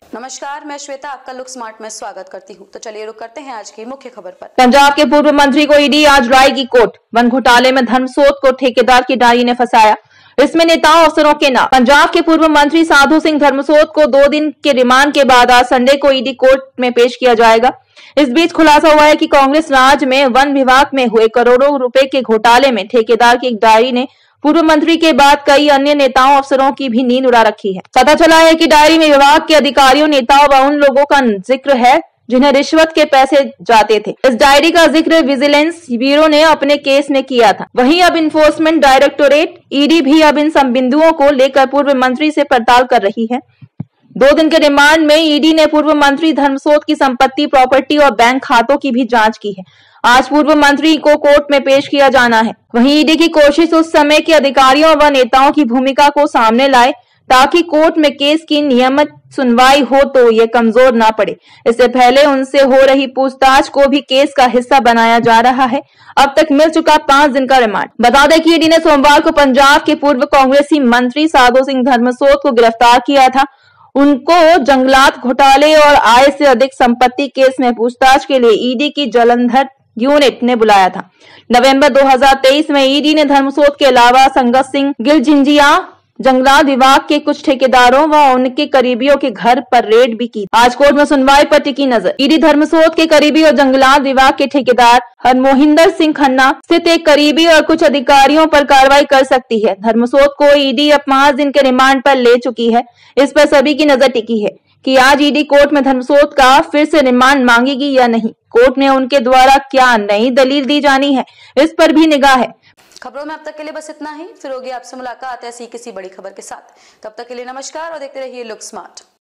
नमस्कार, मैं श्वेता आपका लुक स्मार्ट में स्वागत करती हूं। तो चलिए रुक करते हैं आज की मुख्य खबर पर। पंजाब के पूर्व मंत्री को ईडी आज लाएगी कोर्ट। वन घोटाले में धर्मसोत को ठेकेदार की डायरी ने फंसाया। इसमें नेताओं अफसरों के नाम। पंजाब के पूर्व मंत्री साधु सिंह धर्मसोत को 2 दिन के रिमांड के बाद आज संडे को ईडी कोर्ट में पेश किया जाएगा। इस बीच खुलासा हुआ है कि कांग्रेस राज में वन विभाग में हुए करोड़ों रुपए के घोटाले में ठेकेदार की एक डायरी ने पूर्व मंत्री के बाद कई अन्य नेताओं अफसरों की भी नींद उड़ा रखी है। पता चला है कि डायरी में विभाग के अधिकारियों, नेताओं व उन लोगों का जिक्र है जिन्हें रिश्वत के पैसे जाते थे। इस डायरी का जिक्र विजिलेंस ब्यूरो ने अपने केस में किया था। वहीं अब इन्फोर्समेंट डायरेक्टोरेट ईडी भी अब इन सब बिंदुओं को लेकर पूर्व मंत्री से पड़ताल कर रही है। 2 दिन के रिमांड में ईडी ने पूर्व मंत्री धर्मसोत की संपत्ति, प्रॉपर्टी और बैंक खातों की भी जांच की है। आज पूर्व मंत्री को कोर्ट में पेश किया जाना है। वहीं ईडी की कोशिश उस समय के अधिकारियों व नेताओं की भूमिका को सामने लाए ताकि कोर्ट में केस की नियमित सुनवाई हो तो ये कमजोर ना पड़े। इससे पहले उनसे हो रही पूछताछ को भी केस का हिस्सा बनाया जा रहा है। अब तक मिल चुका 5 दिन का रिमांड। बता दें कि ईडी ने सोमवार को पंजाब के पूर्व कांग्रेसी मंत्री साधु सिंह धर्मसोत को गिरफ्तार किया था। उनको जंगलात घोटाले और आय से अधिक संपत्ति केस में पूछताछ के लिए ईडी की जालंधर यूनिट ने बुलाया था। नवंबर 2023 में ईडी ने धर्मसोत के अलावा संगत सिंह गिल झिंझिया, जंगलात विभाग के कुछ ठेकेदारों व उनके करीबियों के घर पर रेड भी की। आज कोर्ट में सुनवाई पर टिकी नजर। ईडी धर्मसोत के करीबी और जंगलात विभाग के ठेकेदार हरमोहिंदर सिंह खन्ना स्थित एक करीबी और कुछ अधिकारियों पर कार्रवाई कर सकती है। धर्मसोत को ईडी अब 5 दिन के रिमांड पर ले चुकी है। इस पर सभी की नजर टिकी है कि आज ईडी कोर्ट में धर्मसोत का फिर से रिमांड मांगेगी या नहीं। कोर्ट में उनके द्वारा क्या नई दलील दी जानी है, इस पर भी निगाह है। खबरों में अब तक के लिए बस इतना ही। फिर होगी आपसे मुलाकात ऐसी किसी बड़ी खबर के साथ। तब तक के लिए नमस्कार और देखते रहिए लुक स्मार्ट।